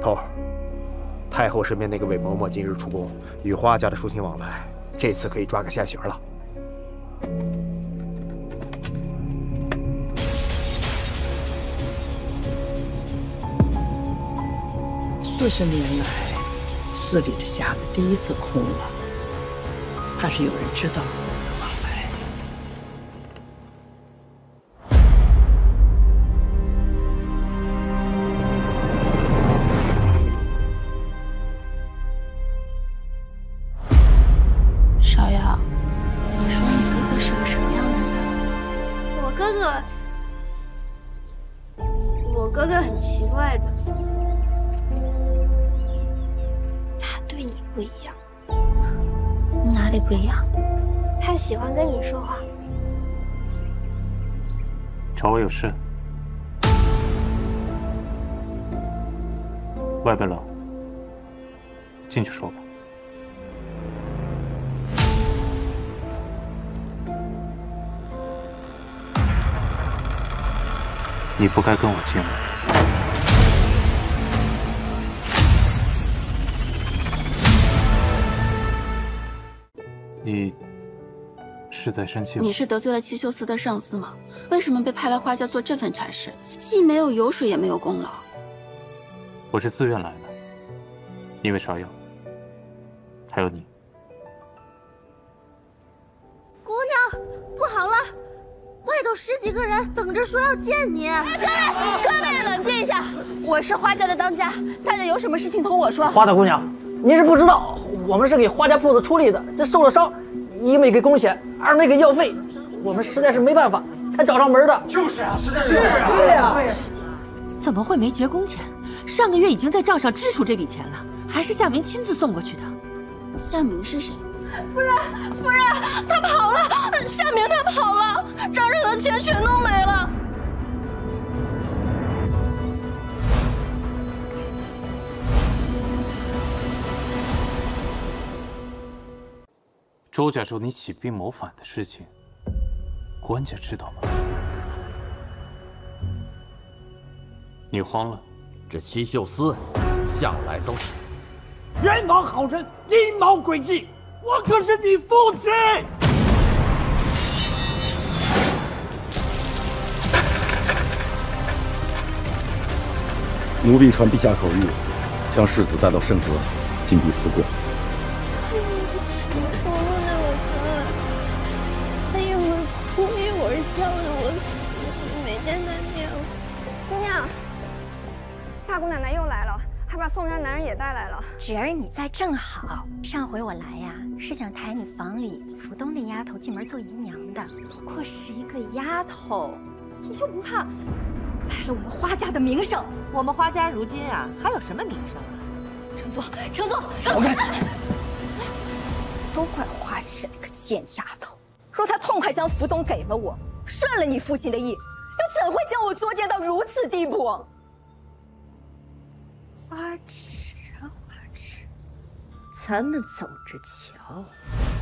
头儿，太后身边那个韦嬷嬷今日出宫，与花家的书信往来，这次可以抓个现行了。 40年来，寺里的匣子第一次空了，怕是有人知道我们的往来。 芍药，你说你哥哥是个什么样的人？ 我哥哥很奇怪的。 对你不一样，哪里不一样？ 他喜欢跟你说话。 找我有事？外边冷，进去说吧。你不该跟我进来。 你是在生气吗？ 你是得罪了七秀司的上司吗？为什么被派来花家做这份差事？既没有油水，也没有功劳。 我是自愿来的，因为芍药，还有你。 姑娘，不好了，外头10几个人等着说要见你。 各位冷静一下，我是花家的当家，大家有什么事情同我说。 花大姑娘，您是不知道，我们是给花家铺子出力的，这受了伤，一没给工钱，二没给药费，我们实在是没办法才找上门的。 就是啊，实在是。 怎么会没结工钱？上个月已经在账上支出这笔钱了，还是夏明亲自送过去的。 夏明是谁？夫人，他跑了，夏明他跑了，账上的钱全都没了。 周家咒你起兵谋反的事情，官家知道吗？你慌了？ 这七秀司向来都是冤枉好人，阴谋诡计。我可是你父亲。 奴婢传陛下口谕，将世子带到圣阁，禁闭思过。 大姑奶奶又来了，还把宋家男人也带来了。 侄儿你在正好。上回我来呀，是想抬你房里福东那丫头进门做姨娘的，不过是一个丫头，你就不怕败了我们花家的名声？ 我们花家如今啊，还有什么名声啊？ 乘坐！都怪花氏那个贱丫头，若她痛快将福东给了我，顺了你父亲的意，又怎会将我作践到如此地步？ 花痴，咱们走着瞧。